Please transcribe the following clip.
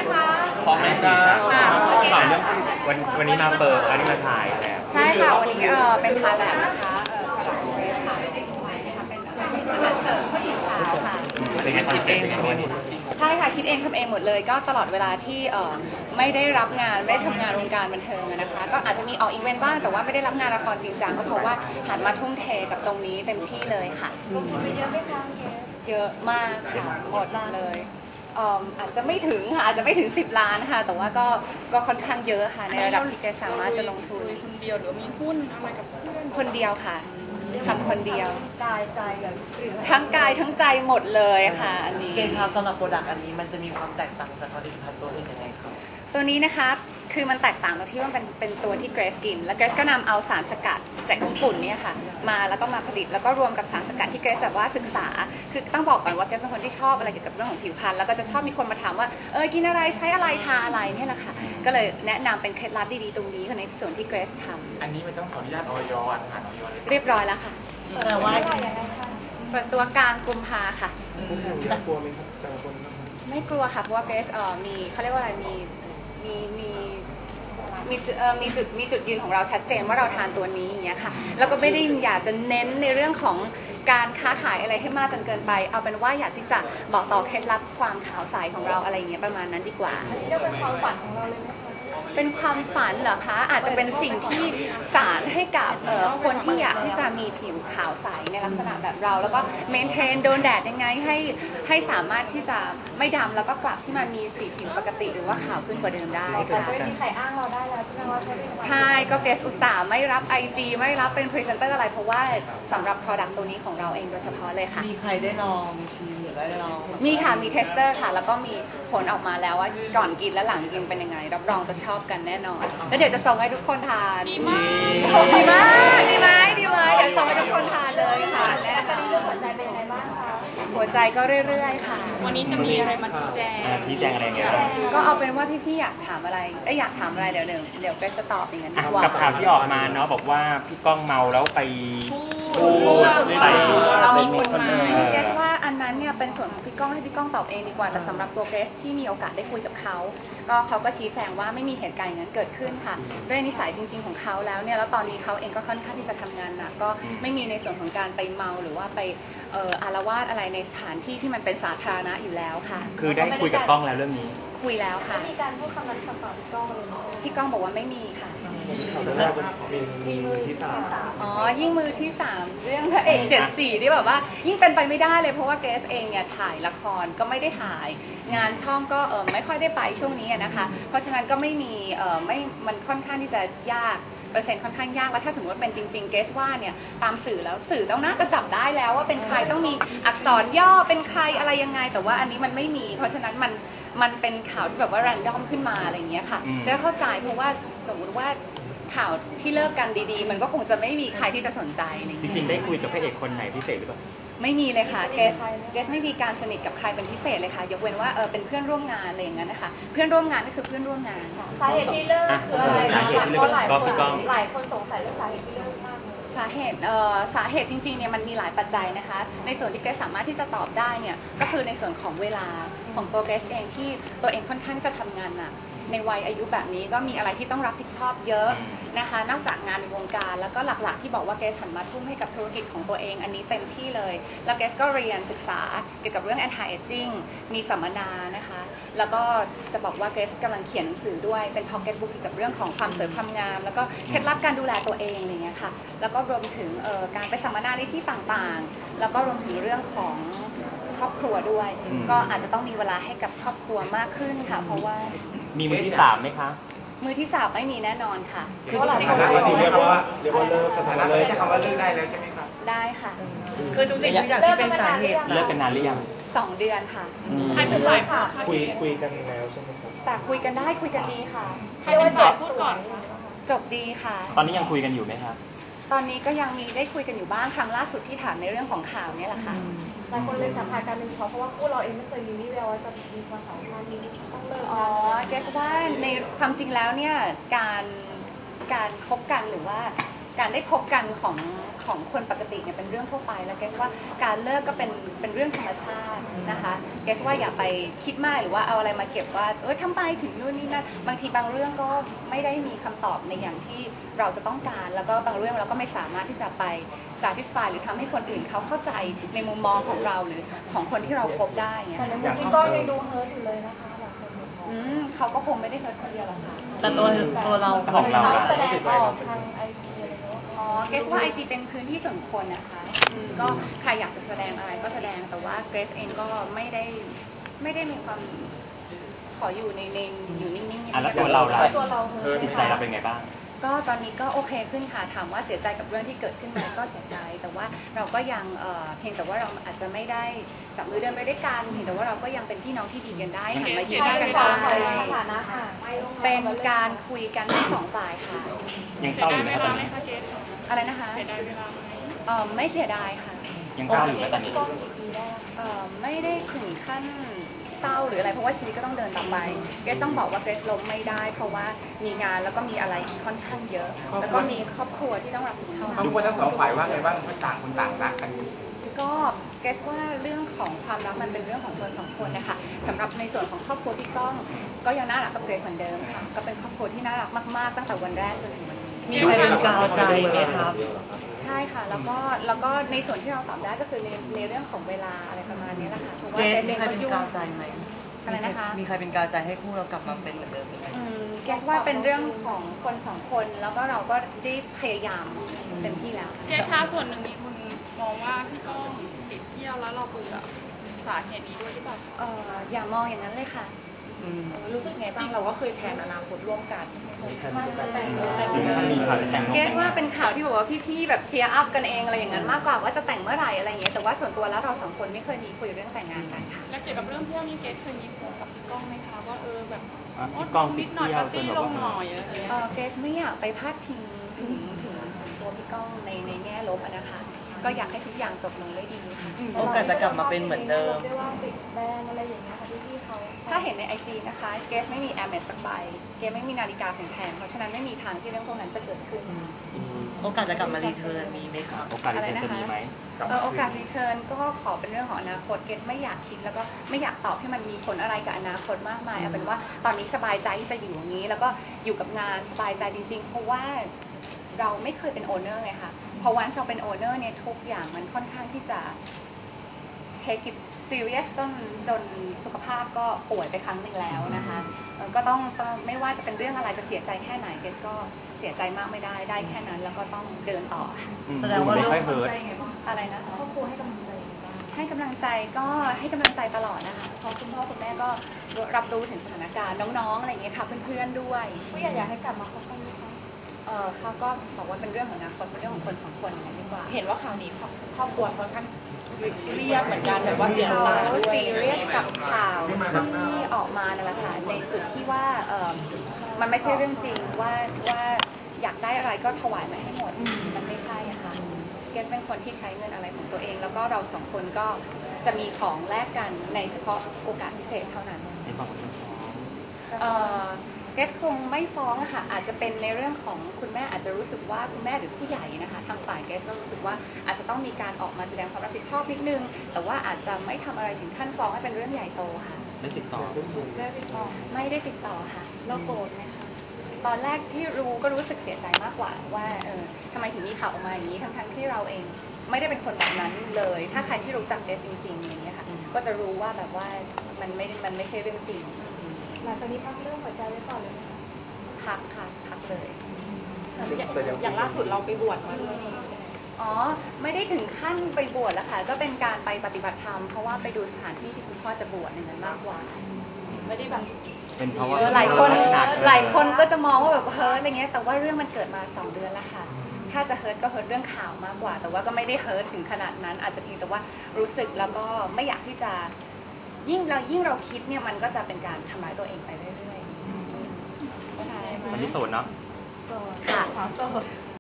คะพร้อมไหมจ๊ะถามเรื่องวันนี้มาเปิดอันนี้มาถ่ายแล้วใช่ค่ะวันนี้เป็นถ่ายแบบนะคะค่ะเป็นอาหารเสริมเพื่อผิวขาวค่ะเป็นคิดเองในวันนี้ใช่ค่ะคิดเองทำเองหมดเลยก็ตลอดเวลาที่ไม่ได้รับงานไม่ได้ทำงานวงการบันเทิงนะคะก็อาจจะมีออกอีเวนต์บ้างแต่ว่าไม่ได้รับงานละครจริงจังก็เพราะว่าหันมาทุ่มเทกับตรงนี้เต็มที่เลยค่ะลงทุนไปเยอะไหมคะเยอะมากค่ะหมดเลยอาจจะไม่ถึงค่ะอาจจะไม่ถึง10 ล้านค่ะแต่ว่าก็ค่อนข้างเยอะค่ะในระดับที่แกสามารถจะลงทุนคนเดียวหรือมีหุ้นอะไรกับเพื่อนคนเดียวค่ะทำคนเดียวกายใจกับทั้งกายทั้งใจหมดเลยค่ะอันนี้เกณฑ์ครับสำหรับโปรดักต์อันนี้มันจะมีความแตกต่างจากผลิตภัณฑ์ตัวอื่นยังไงครับตัวนี้นะคะคือมันแตกต่างตรงที่ว่าเป็นตัวที่เกรซกินและเกรซก็นำเอาสารสกัดจากญี่ปุ่นเนี่ยค่ะมาแล้วก็มาผลิตแล้วก็รวมกับสารสกัดที่เกรซแบบว่าศึกษาคือต้องบอกก่อนว่าเกรซเป็นคนที่ชอบอะไรเกี่ยวกับเรื่องของผิวพรรณแล้วก็จะชอบมีคนมาถามว่ากินอะไรใช้อะไรทาอะไรนี่แหละค่ะก็เลยแนะนำเป็นเคล็ดลับดีๆตรงนี้ในส่วนที่เกรซทำอันนี้มันต้องขออนุญาตออยผ่านออยเรียบร้อยแล้วค่ะแต่ว่าเปิดตัวกลางกุมภาค่ะกลัวไหมครับจังคนไม่กลัวค่ะเพราะว่าเกรซมีเขาเรียกว่าอะไรมีจุดยืนของเราชัดเจนว่าเราทานตัวนี้อย่างเงี้ยค่ะแล้วก็ไม่ได้อยากจะเน้นในเรื่องของการค้าขายอะไรให้มากจนเกินไปเอาเป็นว่าอยากที่จะบอกต่อเคล็ดลับความขาวใสของเราอะไรอย่างเงี้ยประมาณนั้นดีกว่าอันนี้เรียกเป็นความฝันของเราเลยไหมคะเป็นความฝันเหรอคะอาจจะเป็นสิ่งที่สารให้กับคนที่อยากที่จะมีผิวขาวใสในลักษณะแบบเราแล้วก็เมนเทนโดนแดดยังไงให้สามารถที่จะไม่ดำแล้วก็กลับที่มันมีสีผิวปกติหรือว่าขาวขึ้นกว่าเดิมได้แต่ก็ไม่มีใครอ้างเราได้แล้วใช่ไหมว่าใช่ก็เกสอุตส่าห์ไม่รับ IG ไม่รับเป็นพรีเซนเตอร์อะไรเพราะว่าสำหรับ Product ตัวนี้ของเราเองโดยเฉพาะเลยค่ะมีใครได้ลองมีชิมหรือได้ลองมีค่ะมีเทสเตอร์ค่ะแล้วก็มีผลออกมาแล้วว่าก่อนกินและหลังกินเป็นยังไงรับรองจะชอบกันแน่นอนแล้วเดี๋ยวจะส่งให้ทุกคนทานดีมากดีไหมเดี๋ยวส่งให้ทุกคนทานเลยค่ะแน่นอนตอนนี้เรื่องหัวใจเป็นยังไงบ้างคะหัวใจก็เรื่อยๆค่ะวันนี้จะมีอะไรมาชี้แจงอะไรเงี้ยก็เอาเป็นว่าพี่ๆอยากถามอะไรอยากถามอะไรเดี๋ยวก็จะตอบอย่างนั้นดีกว่ากับข่าวที่ออกมาเนาะบอกว่าพี่ก้องเมาแล้วไปพูดใส่เรามีคนมาเกสว่าอันนั้นเนี่ยเป็นส่วนของพี่ก้องให้พี่ก้องตอบเองดีกว่าแต่สำหรับตัวเกสที่มีโอกาสได้คุยกับเขาก็ชี้แจงว่าไม่มีเหตุการณ์อย่างนั้นเกิดขึ้นค่ะด้วยนิสัยจริงๆของเขาแล้วเนี่ยแล้วตอนนี้เขาเองก็ค่อนข้างที่จะทำงานหนักก็ไม่มีในส่วนของการไปเมาหรือว่าไปอาละวาดอะไรในสถานที่ที่มันเป็นสาธารณะอยู่แล้วค่ะคือได้คุยกับก้องแล้วเรื่องนี้คุยแล้วค่ะมีการพูดคำนั้นคำตอบพี่ก้องเลยพี่ก้องบอกว่าไม่มีค่ะมีมือที่สามยิ่งมือที่3เรื่องพระเอก74ที่แบบว่ายิ่งเป็นไปไม่ได้เลยเพราะว่าเกสเองเนี่ยถ่ายละครก็ไม่ได้ถ่ายงานช่องก็ไม่ค่อยได้ไปช่วงนี้นะคะเพราะฉะนั้นก็ไม่มีมันค่อนข้างที่จะยากเปอร์เซ็นต์ค่อนข้างยากแล้วถ้าสมมติเป็นจริงๆเกสว่าเนี่ยตามสื่อแล้วสื่อต้องน่าจะจับได้แล้วว่าเป็นใครต้องมีอักษรย่อเป็นใครอะไรยังไงแต่ว่าอันนี้มันไม่มีเพราะฉะนั้นมันเป็นข่าวที่แบบว่าแรนดอมขึ้นมาอะไรอย่างเงี้ยค่ะจะเข้าใจเพราะว่าสมมติว่าข่าวที่เลิกกันดีๆมันก็คงจะไม่มีใครที่จะสนใจจริงๆได้คุยกับพระเอกคนไหนพิเศษหรือเปล่าไม่มีเลยค่ะเกสไม่มีการสนิทกับใครเป็นพิเศษเลยค่ะยกเว้นว่าเป็นเพื่อนร่วมงานอะไรอย่างเงี้ยนะคะเพื่อนร่วมงานก็คือเพื่อนร่วมงานสาเหตุที่เลิกคืออะไรคะเพราะหลายคนสงสัยเรื่องสาเหตุที่เลิกมากสาเหตุจริงๆเนี่ยมันมีหลายปัจจัยนะคะในส่วนที่เกสสามารถที่จะตอบได้เนี่ยก็คือในส่วนของเวลาของตัวเกสเองที่ตัวเองค่อนข้างจะทำงานหนักในวัยอายุแบบนี้ก็มีอะไรที่ต้องรับผิดชอบเยอะนะคะนอกจากงานในวงการแล้วก็หลักๆที่บอกว่าเกสหันมาทุ่มให้กับธุรกิจของตัวเองอันนี้เต็มที่เลยแล้วเกสก็เรียนศึกษาเกี่ยวกับเรื่อง anti aging มีสัมมนานะคะแล้วก็จะบอกว่าเกสกำลังเขียนหนังสือด้วยเป็น pocket book เกี่ยวกับเรื่องของความเสริมความงามแล้วก็เคล็ดลับการดูแลตัวเองอะไรเงี้ยค่ะแล้วก็รวมถึงการไปสัมมนาในที่ต่างๆแล้วก็รวมถึงเรื่องของครอบครัวด้วยก็อาจจะต้องมีเวลาให้กับครอบครัวมากขึ้นค่ะเพราะว่ามีมือที่3ไหมคะมือที่3ไม่มีแน่นอนค่ะคือจริงๆแล้วเรียกว่าเลิกสถานะเลยใช้คำว่าเลิกได้แล้วใช่ไหมครับได้ค่ะคือจริงๆอยากที่เป็นสาเหตุเลิกกันนานหรือยัง 2 เดือนค่ะใครเป็นฝ่ายค่ะคุยกันแล้วใช่ไหมครับแต่คุยกันได้คุยกันดีค่ะใครเป็นฝ่ายพูดก่อนจบดีค่ะตอนนี้ยังคุยกันอยู่ไหมครับตอนนี้ก็ยังมีได้คุยกันอยู่บ้างครั้งล่าสุดที่ถามในเรื่องของข่าวนี่แหละค่ะหลายคนเลยสัมภาษณ์การเป็นช็อคเพราะว่าคู่เราเองไม่เคยมีวี่แววว่าจะมีความสัมพันธ์นี้ต้องเลิกแกว่าในความจริงแล้วเนี่ยการคบกันหรือว่าการได้พบกันของคนปกติเนี่ยเป็นเรื่องทั่วไปแล้วเกสว่าการเลิกก็เป็นเรื่องธรรมชาตินะคะเกสว่าอย่าไปคิดมากหรือว่าเอาอะไรมาเก็บว่าทำไมถึงนู่นนี่นั่นบางทีบางเรื่องก็ไม่ได้มีคำตอบในอย่างที่เราจะต้องการแล้วก็บางเรื่องเราก็ไม่สามารถที่จะไป satisfy หรือทำให้คนอื่นเขาเข้าใจในมุมมองของเราหรือของคนที่เราคบได้เนี่ยแต่ในมุมพี่ก้องยังดูเฮิร์ตอยู่เลยนะคะหลายคนบอกว่าเขาก็คงไม่ได้เฮิร์ตคนเดียวหรอกค่ะแต่ตัวเราของเราแสดงออกทางไอจีอะไรเงี้ยอ๋อเกรซว่า IG เป็นพื้นที่ส่วนบุคคลนะคะก็ใครอยากจะแสดงอะไรก็แสดงแต่ว่าเกรซเองก็ไม่ได้มีความขออยู่ในอยู่นิ่งๆแล้วตัวเราล่ะตัวเราเฮิร์ตจิตใจเราเป็นไงบ้างก็ตอนนี้ก็โอเคขึ้นค่ะถามว่าเสียใจกับเรื่องที่เกิดขึ้นไหมก็เสียใจแต่ว่าเราก็ยังเพียงแต่ว่าเราอาจจะไม่ได้จับมือเดินไปด้วยกันเพียงแต่ว่าเราก็ยังเป็นพี่น้องที่ดีกันได้หันมายืนใครกัเป็นนฝ่าได้ยถอยสถานะค่ะเป็นการคุยกันทั้งสองฝ่ายค่ะยังเศร้าอยู่ไหมครับตอนนี้อะไรนะคะไม่เสียดายค่ะยังเศร้าอยู่ไหมตอนนี้ไม่ได้ถึงขั้นเศร้าหรืออะไรเพราะว่าชีวิตก็ต้องเดินต่อไปเกรซต้องบอกว่าเกรซล้มไม่ได้ เพราะว่ามีงานแล้วก็มีอะไรอีกค่อนข้างเยอะ แล้วก็มีครอบครัวที่ต้องรับผิดชอบทุกคนทั้งสองฝ่ายว่าไงบ้างต่างคนต่างรักกันก็เกรซว่าเรื่องของความรักมันเป็นเรื่องของคนสองคนนะคะสำหรับในส่วนของครอบครัวพี่ก้องก็ยังน่ารักกับเกรซเหมือนเดิมค่ะก็เป็นครอบครัวที่น่ารักมากๆตั้งแต่วันแรกจนถึงวันนี้มีใครเป็นกาวใจไหมครับใช่ค่ะแล้วก็ในส่วนที่เราตอบได้ก็คือในเรื่องของเวลาอะไรประมาณนี้แหละค่ะเพราะว่าเจเกรนซเองมีใครก็เป็นยุ่งกาวใจไหมอะไรนะคะมีใครเป็นกาวใจให้คู่เรากลับมาเป็นเหมือนเดิมไหมเกรซว่าเป็นเรื่องของคนสองคนแล้วก็เราก็ได้พยายามเต็มที่แล้วค่ะเกถ้าส่วนหนึ่งมีคนมองว่าพี่ก้องติดเที่ยวแล้วเราเบื่อสาเหตุนี้ด้วยหรือเปล่าอย่ามองอย่างนั้นเลยค่ะรู้สึกไงบ้างเราก็เคยแทนอนาคตร่วมกันถึงขั้นมีข่าวจะแต่งงานเกรซว่าเป็นข่าวที่บอกว่าพี่ๆแบบเชียร์อัพกันเองอะไรอย่างนั้นมากกว่าว่าจะแต่งเมื่อไหร่อะไรอย่างเงี้ยแต่ว่าส่วนตัวแล้วเราสองคนไม่เคยมีคุยเรื่องแต่งงานกันค่ะและเกี่ยวกับเรื่องเที่ยวนี่เกเคยมีคุยกับพี่ก้องไหมคะว่าแบบพี่ก้องตินิดดหน่อยเที่ยวปาร์จนตี้แบบลว่างหน่อยอะไรอย่างเงี้ยเกรซไม่อยากไปพาดพิงถึงตัวพี่ก้องในแง่ลบอะนะคะ ก็อยากให้ทุกอย่างจบลงด้วยดีค่ะโอกาสจะกลับมาเป็นเหมือนเดิมด้วยว่าติดแบนอะไรอย่างเงี้ยค่ะที่เขาถ้าเห็นใน IG นะคะเกรซไม่มีแอร์เมสสักใบเกรซไม่มีนาฬิกาแพงๆเพราะฉะนั้นไม่มีทางที่เรื่องพวกนั้นจะเกิดขึ้นโอกาสจะกลับมารีเทิร์นมีไหมครับโอกาสที่จะมีไหมโอกาสรีเทิร์นก็ขอเป็นเรื่องของอนาคตเกรซไม่อยากคิดแล้วก็ไม่อยากตอบให้มันมีผลอะไรกับอนาคตมากมายเอาเป็นว่าตอนนี้สบายใจที่จะอยู่อย่างนี้ แล้วก็อยู่กับงานสบายใจจริงๆ เพราะว่าเราไม่เคยเป็นโอเนอร์ไงคะพอวันเราเป็นโอเนอร์เนี่ยทุกอย่างมันค่อนข้างที่จะ take it serious จนสุขภาพก็ป่วยไปครั้งหนึ่งแล้วนะคะก็ต้องไม่ว่าจะเป็นเรื่องอะไรจะเสียใจแค่ไหนเกรซก็เสียใจมากไม่ได้แค่นั้นแล้วก็ต้องเดินต่อค่ะแสดงว่าไม่ค่อยเฮิร์ตอะไรนะคะครอบครัวให้กำลังใจบ้างให้กำลังใจก็ให้กำลังใจตลอดนะคะเพราะคุณพ่อคุณแม่ก็รับรู้ถึงสถานการณ์น้องๆอะไรอย่างเงี้ยค่ะเพื่อนๆด้วยผู้ใหญ่อยากให้กลับมาคบกันไหมคะเขาก็บอกว่าเป็นเรื่องของอนาคตเป็นเรื่องของคนสองคนอย่างนั้นดีกว่าเห็นว่าข่าวนี้ครอบครัวค่อนข้างเครียดเหมือนกันแบบว่าเสียเขาตาด้วยซีเรียสกับข่าวที่ออกมานั่นแหละค่ะในจุดที่ว่ามันไม่ใช่เรื่องจริงว่าอยากได้อะไรก็ถวายมาให้หมดมันไม่ใช่อะค่ะเกสเป็นคนที่ใช้เงินอะไรของตัวเอง แล้วก็เราสองคนก็จะมีของแลกกันในเฉพาะโอกาสพิเศษเท่านั้นในความเป็นฟ้องเกสคงไม่ฟ้องอะค่ะอาจจะเป็นในเรื่องของคุณแม่อาจจะรู้สึกว่าคุณแม่หรือผู้ใหญ่นะคะทางฝ่ายเกสก็รู้สึกว่าอาจจะต้องมีการออกมาแสดงความรับผิดชอบนิดนึงแต่ว่าอาจจะไม่ทำอะไรถึงขั้นฟ้องให้เป็นเรื่องใหญ่โตค่ะได้ติดต่อไม่ได้ติดต่อค่ะเราโกรธไหมคะตอนแรกที่รู้ก็รู้สึกเสียใจมากกว่าว่าทำไมถึงมีข่าวออกมาอย่างนี้ทั้งที่เราเองไม่ได้เป็นคนแบบนั้นเลย ถ้าใครที่รู้จักเกสจริงๆอย่างนี้ยค่ะก็จะรู้ว่าแบบว่ามันไม่ใช่เรื่องจริงหลังจากนี้พักเรื่องหัวใจไว้ก่อนเลยไหมคะพักค่ะพักเลยอย่างล่าสุดเราไปบวชมาด้วยใช่ไหมอ๋อไม่ได้ถึงขั้นไปบวชแล้วค่ะก็เป็นการไปปฏิบัติธรรมเพราะว่าไปดูสถานที่ที่คุณพ่อจะบวชในนั้นมากกว่าไม่ได้แบบเป็นเพราะว่าหลายคนหนักหลายคนก็จะมองว่าแบบเฮิร์ตอะไรเงี้ยแต่ว่าเรื่องมันเกิดมา2 เดือนแล้วค่ะถ้าจะเฮิร์ตก็เฮิร์ตเรื่องข่าวมากกว่า แต่ว่าก็ไม่ได้เฮิร์ตถึงขนาดนั้น อาจจะเพียงแต่ว่ารู้สึกแล้วก็ไม่อยากที่จะยิ่งเราคิดเนี่ยมันก็จะเป็นการทำร้ายตัวเองไปเรื่อยๆใช่วันที่โสดเนาะโสดค่ะขอโสด